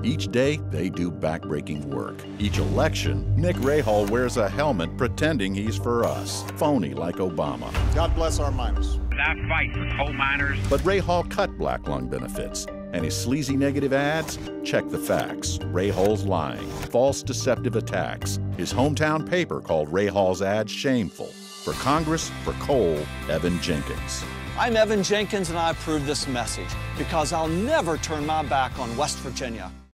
Each day, they do backbreaking work. Each election, Nick Rahal wears a helmet pretending he's for us. Phony like Obama. God bless our miners. I fight for coal miners. But Rahal cut black lung benefits. And his sleazy negative ads? Check the facts. Rahal's lying. False deceptive attacks. His hometown paper called Rahal's ads shameful. For Congress, for coal, Evan Jenkins. I'm Evan Jenkins, and I approve this message because I'll never turn my back on West Virginia.